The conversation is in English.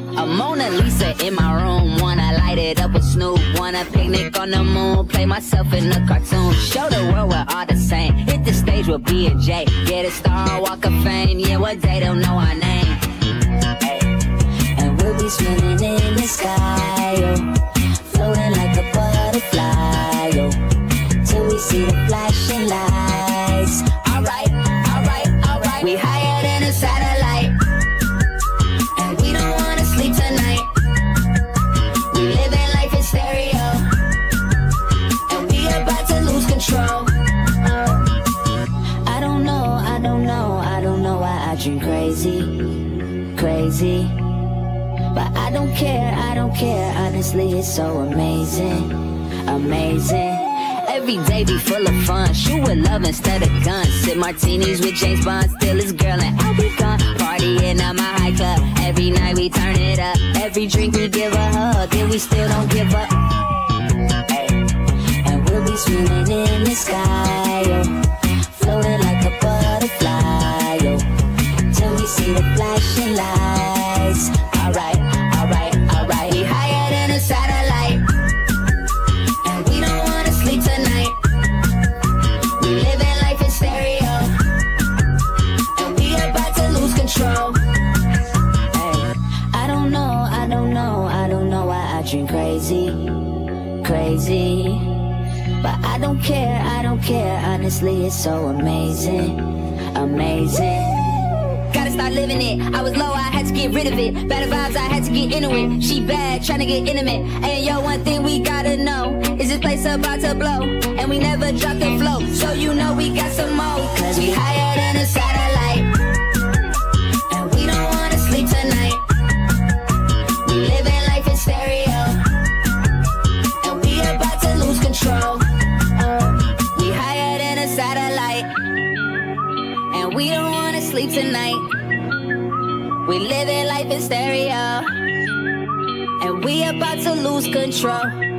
A Mona Lisa in my room, wanna light it up with Snoop. Wanna picnic on the moon, play myself in a cartoon. Show the world we're all the same, hit the stage with Bey and Jay. Get a star, walk of fame, yeah, one day they'll know our name. And we'll be swimming in the sky, oh, floating like a butterfly, oh, till we see the flashing lights. Alright, alright, alright. We higher than a satellite, and we don't wanna sleep tonight. We living life in stereo, and we about to lose control. I don't know why I dream crazy, crazy. But I don't care, honestly it's so amazing, amazing. Every day be full of fun, shoot with love instead of guns. Sip martinis with James Bond, still his girl and I'll be gone. Partying at my high club, every night we turn it up. Every drink we give a hug, and we still don't give up. And we'll be swimming in the sky, oh, floating like a butterfly, oh, till we see the flashing lights. Alright, alright, alright. We higher than a satellite, and we don't wanna sleep tonight. We living life in stereo, and we about to lose control. Hey, I don't know why I dream crazy, crazy. But I don't care, honestly it's so amazing, amazing. Gotta start living it. I was low, I had to get rid of it. Better vibes, I had to get into it. She bad, tryna get intimate. And yo, one thing we gotta know is this place about to blow, and we never drop the flow, so you know we got some more. Cause we higher than a satellite, and we don't wanna sleep tonight. We living life in stereo, and we about to lose control. We higher than a satellite, and we don't wanna sleep tonight. We living life in stereo, and we about to lose control.